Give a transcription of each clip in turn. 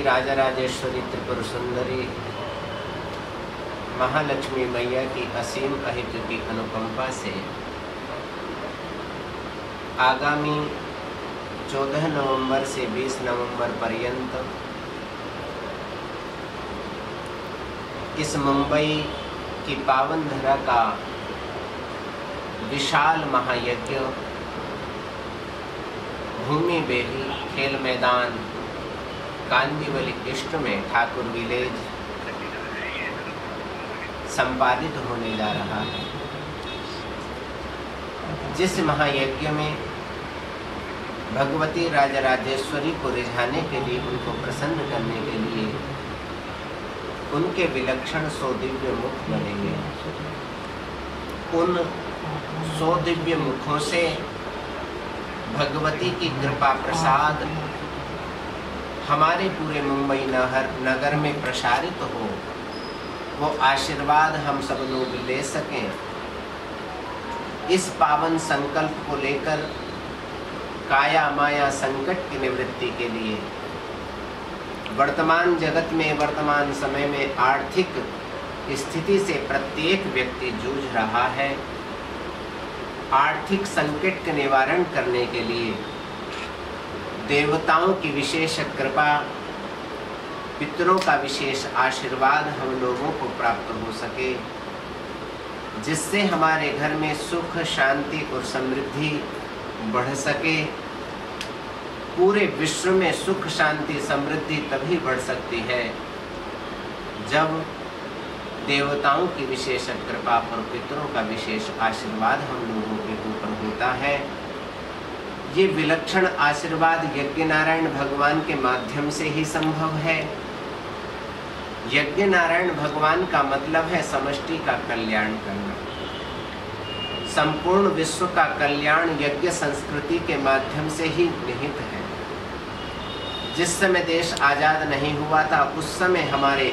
राजराजेश्वरी त्रिपुर सुंदरी महालक्ष्मी मैया की असीम अहित की अनुकंपा से आगामी 14 नवंबर से 20 नवंबर पर्यंत इस मुंबई की पावन धरा का विशाल महायज्ञ भूमि बेली खेल मैदान कांदीवली इष्ट में ठाकुर विलेज संपादित होने जा रहा है। जिस महायज्ञ में भगवती राजराजेश्वरी को रिझाने के लिए, उनको प्रसन्न करने के लिए उनके विलक्षण 100 दिव्य मुख बनेंगे। उन 100 दिव्य मुखों से भगवती की कृपा प्रसाद हमारे पूरे मुंबई नगर में प्रसारित हो, वो आशीर्वाद हम सब लोग ले सकें। इस पावन संकल्प को लेकर काया माया संकट की निवृत्ति के लिए वर्तमान जगत में, वर्तमान समय में आर्थिक स्थिति से प्रत्येक व्यक्ति जूझ रहा है। आर्थिक संकट के निवारण करने के लिए देवताओं की विशेष कृपा, पितरों का विशेष आशीर्वाद हम लोगों को प्राप्त हो सके, जिससे हमारे घर में सुख शांति और समृद्धि बढ़ सके। पूरे विश्व में सुख शांति समृद्धि तभी बढ़ सकती है जब देवताओं की विशेष कृपा और पितरों का विशेष आशीर्वाद हम लोगों के ऊपर होता है। ये विलक्षण आशीर्वाद यज्ञ नारायण भगवान के माध्यम से ही संभव है। यज्ञ नारायण भगवान का मतलब है समष्टि का कल्याण करना। संपूर्ण विश्व का कल्याण यज्ञ संस्कृति के माध्यम से ही निहित है। जिस समय देश आजाद नहीं हुआ था, उस समय हमारे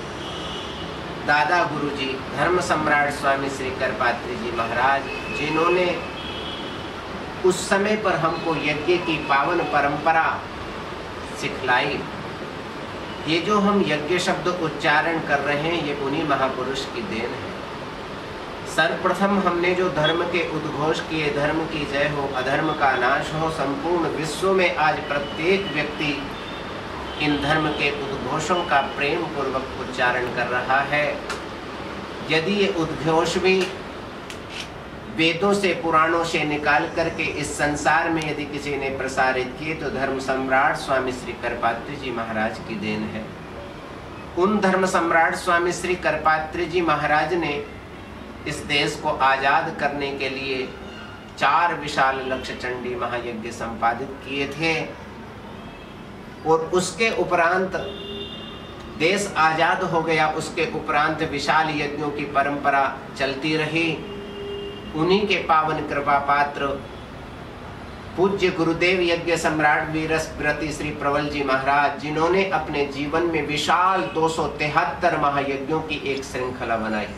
दादा गुरुजी धर्म सम्राट स्वामी श्री करपात्री जी महाराज, जिन्होंने उस समय पर हमको यज्ञ की पावन परंपरा सिखलाई। ये जो हम यज्ञ शब्द उच्चारण कर रहे हैं, ये उन्हीं महापुरुष की देन है। सर्वप्रथम हमने जो धर्म के उद्घोष किए, धर्म की जय हो, अधर्म का नाश हो, संपूर्ण विश्व में आज प्रत्येक व्यक्ति इन धर्म के उद्घोषों का प्रेम पूर्वक उच्चारण कर रहा है। यदि ये उद्घोष भी वेदों से, पुराणों से निकाल करके इस संसार में यदि किसी ने प्रसारित किए, तो धर्म सम्राट स्वामी श्री करपात्री जी महाराज की देन है। उन धर्म सम्राट स्वामी श्री करपात्री जी महाराज ने इस देश को आजाद करने के लिए 4 विशाल लक्ष्य चंडी महायज्ञ संपादित किए थे, और उसके उपरांत देश आजाद हो गया। उसके उपरांत विशाल यज्ञों की परंपरा चलती रही। उन्हीं के पावन कृपा पात्र पूज्य गुरुदेव यज्ञ सम्राट वीरस्मृति श्री प्रबल जी महाराज, जिन्होंने अपने जीवन में विशाल 273 महायज्ञों की एक श्रृंखला बनाई।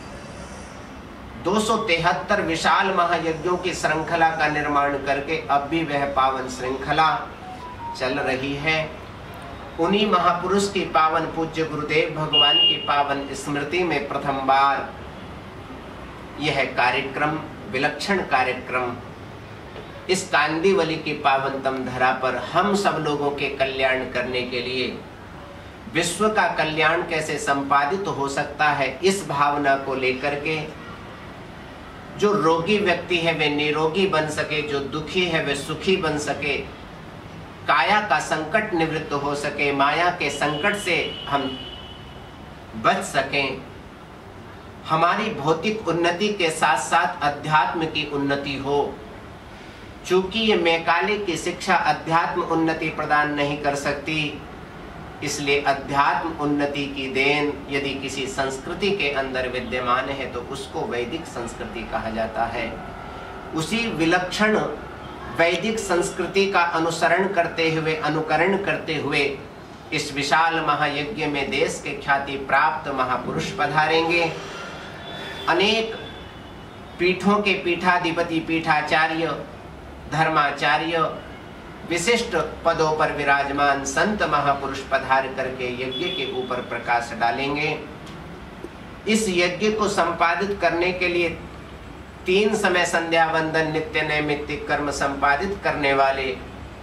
273 विशाल महायज्ञों की श्रृंखला का निर्माण करके अब भी वह पावन श्रृंखला चल रही है। उन्हीं महापुरुष की पावन पूज्य गुरुदेव भगवान की पावन स्मृति में प्रथम बार यह कार्यक्रम, विलक्षण कार्यक्रम, इस कांदीवली की पावनतम धरा पर हम सब लोगों के कल्याण करने के लिए, विश्व का कल्याण कैसे संपादित हो सकता है, इस भावना को लेकर के जो रोगी व्यक्ति है वे निरोगी बन सके, जो दुखी है वे सुखी बन सके, काया का संकट निवृत्त हो सके, माया के संकट से हम बच सकें, हमारी भौतिक उन्नति के साथ साथ अध्यात्म की उन्नति हो। चूंकि ये मैकाले की शिक्षा अध्यात्म उन्नति प्रदान नहीं कर सकती, इसलिए अध्यात्म उन्नति की देन यदि किसी संस्कृति के अंदर विद्यमान है तो उसको वैदिक संस्कृति कहा जाता है। उसी विलक्षण वैदिक संस्कृति का अनुसरण करते हुए, अनुकरण करते हुए इस विशाल महायज्ञ में देश के ख्याति प्राप्त महापुरुष पधारेंगे। अनेक पीठों के पीठाधिपति, पीठाचार्य, धर्माचार्य, विशिष्ट पदों पर विराजमान संत महापुरुष पधार करके यज्ञ के ऊपर प्रकाश डालेंगे। इस यज्ञ को संपादित करने के लिए 3 समय संध्या वंदन नित्य नैमित्तिक कर्म संपादित करने वाले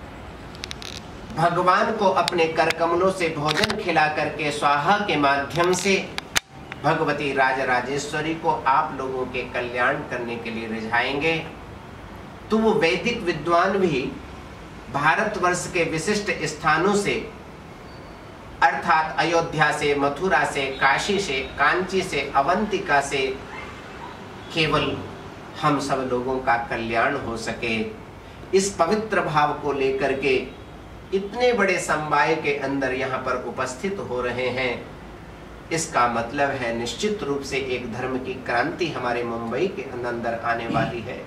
भगवान को अपने कर कमलों से भोजन खिला करके स्वाहा के माध्यम से भगवती राजराजेश्वरी को आप लोगों के कल्याण करने के लिए रिझाएंगे। तो वो वैदिक विद्वान भी भारतवर्ष के विशिष्ट स्थानों से अर्थात अयोध्या से, मथुरा से, काशी से, कांची से, अवंतिका से केवल हम सब लोगों का कल्याण हो सके, इस पवित्र भाव को लेकर के इतने बड़े समवाय के अंदर यहाँ पर उपस्थित हो रहे हैं। इसका मतलब है निश्चित रूप से एक धर्म की क्रांति हमारे मुंबई के अंदर आने वाली है।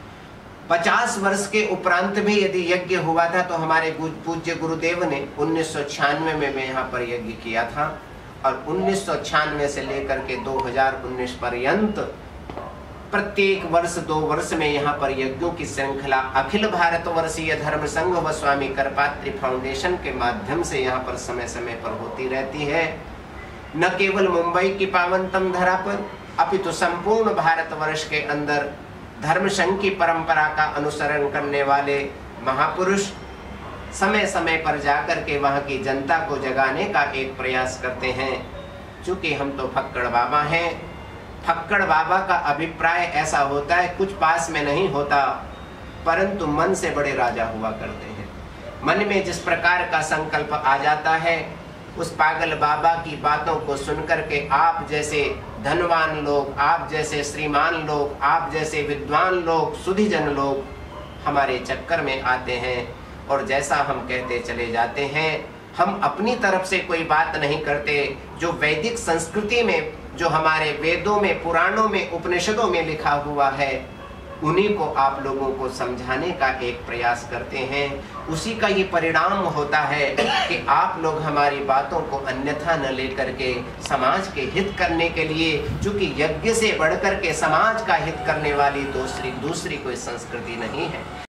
50 वर्ष के उपरांत भी यदि यज्ञ हुआ था तो हमारे पूज्य गुरुदेव ने 1996 में मैं यहाँ पर यज्ञ किया था और 1996 से लेकर के 2019 पर्यंत प्रत्येक वर्ष 2 वर्ष में यहाँ पर यज्ञों की श्रृंखला अखिल भारतवर्षीय धर्म संघ व स्वामी करपात्री फाउंडेशन के माध्यम से यहाँ पर समय समय पर होती रहती है। न केवल मुंबई की पावनतम धरा पर अपितु संपूर्ण भारतवर्ष के अंदर धर्म संघ की परंपरा का अनुसरण करने वाले महापुरुष समय समय पर जाकर के वहां की जनता को जगाने का एक प्रयास करते हैं। चूंकि हम तो फक्कड़ बाबा हैं, फक्कड़ बाबा का अभिप्राय ऐसा होता है, कुछ पास में नहीं होता परंतु मन से बड़े राजा हुआ करते हैं। मन में जिस प्रकार का संकल्प आ जाता है उस पागल बाबा की बातों को सुनकर के आप जैसे धनवान लोग, आप जैसे श्रीमान लोग, आप जैसे विद्वान लोग, सुधीजन लोग हमारे चक्कर में आते हैं और जैसा हम कहते चले जाते हैं। हम अपनी तरफ से कोई बात नहीं करते, जो वैदिक संस्कृति में, जो हमारे वेदों में, पुराणों में, उपनिषदों में लिखा हुआ है उन्हीं को आप लोगों को समझाने का एक प्रयास करते हैं। उसी का ये परिणाम होता है कि आप लोग हमारी बातों को अन्यथा न लेकर के समाज के हित करने के लिए, चूंकि यज्ञ से बढ़कर के समाज का हित करने वाली दूसरी कोई संस्कृति नहीं है।